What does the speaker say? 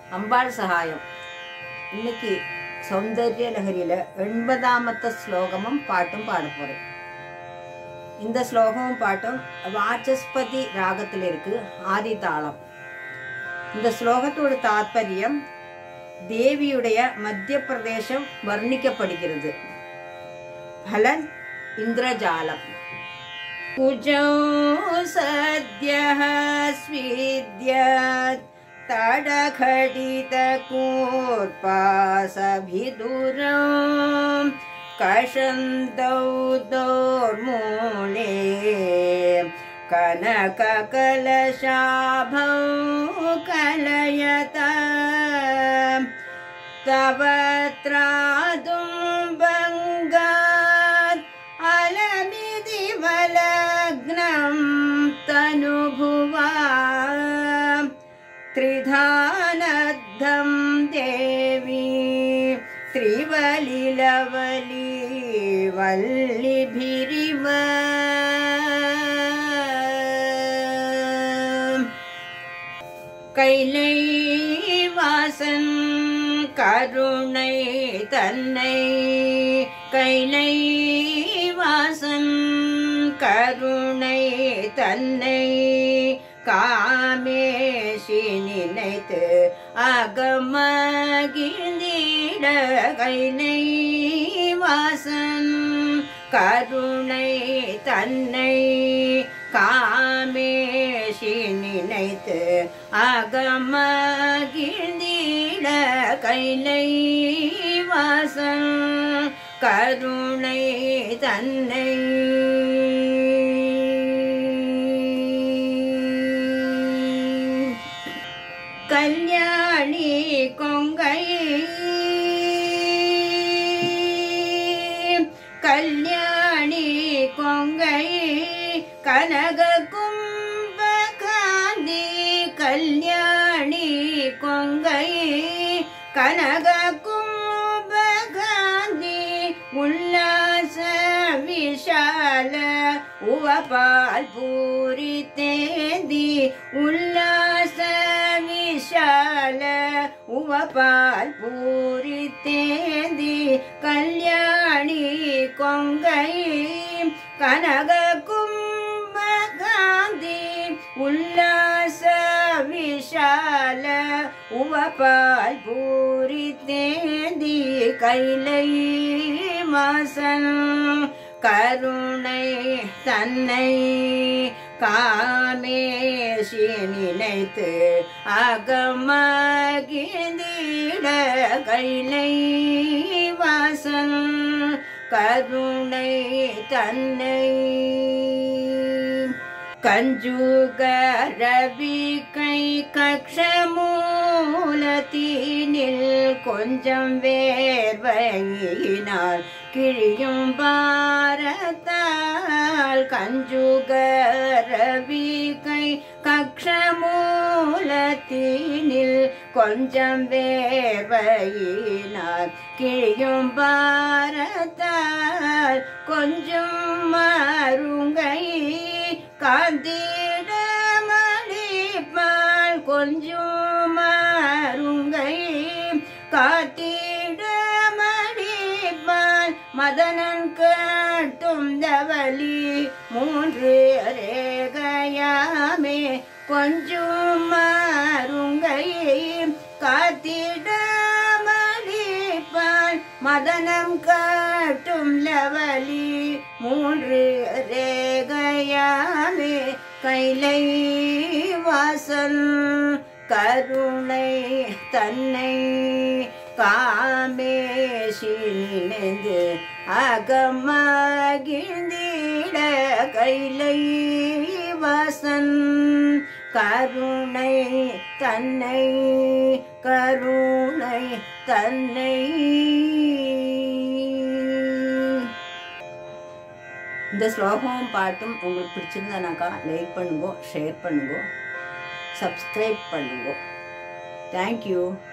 அம்பாள் சகாயம். இன்னைக்கு சௌந்தர்ய லஹரியில 80வது ஸ்லோகமும் பாட்டும் பாட போறேன். இந்த ஸ்லோகமும் பாட்டும் வாசஸ்பதி ராகத்தில் இருக்கு, ஆதி தாளம். இந்த ஸ்லோகத்தோட தாத்பரியம் தேவியுடைய மத்திய பிரதேசம் வர்ணிக்கப்படுகிறது. பலன் இந்திரஜாலம். குஜௌ சத்யஹ ஸ்வித்யத் தடகடித கூர்பாசபிதுரம் கஷந்தௌ தோர்மூலே கனக கலசாபௌ கலயத தவத்ராதும் பங்காத் அலமிதி வலக்னம் தனுபுவா त्रिधानद्धं देवी त्रिवलिलवली वल्लिभिरिव கைலைவாசன் கருணை தன்னை கைலைவாசன் கருணை தன்னை காமேஷி நினைத்து அகமகிழ்ந்திட கைலைவாசன் கருணை தன்னை காமேஷி நினைத்து அகமகிழ்ந்திட கைலைவாசன் கருணை தன்னை கல்யாணி கொங்கை கல்யாணி கொங்கை கனக கும்பகாந்தி கல்யாணி கொங்கை கனக கும்பகாந்தி உல்லாச விஷால உவபால் பூரி தேந்தி உல்லாச விஷால உவபால் பூரி தேந்தி கல்யாணி கொங்கை கனக கும்பகாந்தி உல்லாச விஷால உவபால் பூரி தேந்தி கைலை வாசன் கருணை தன்னை காமேஷி நினைத்து அகமகிழ்ந்திட கைலை வாசன் கருணை தன்னை கஞ்சுக ரவி கை கக்ஷமூலத்தீனில் கொஞ்சம் வேர்வையினால் கிழியும் பாரத்தால் கஞ்சுக ரவி கை கக்ஷமூலத்தீனில் கொஞ்சம் வேர்வையினால் கிழியும் பாரத்தால் கொஞ்சம் மருங்கை காந்திட மணிப்பால் கொஞ்சம் மருங்கை காத்திட மணிப்பால் மதனன் கட்டும் தவலி மூன்று ரேகையாமே கொஞ்சம் மருங்கை காத்திட மணிப்பால் மதனம் கட்டும் லவலி மூன்று ரேகையாமே கைலை வாசன் கருணை தன்னை காமேஷி நினைந்து அகமகிழ்ந்திட கைலை வாசன் கருணை தன்னை கருணை தன்னை. இந்த ஸ்லோகமும் பாட்டும் உங்களுக்கு பிடிச்சிருந்தானாக்கா லைக் பண்ணுங்க, ஷேர் பண்ணுங்க, சப்ஸ்கிரைப் பண்ணுங்க. தேங்க்யூ.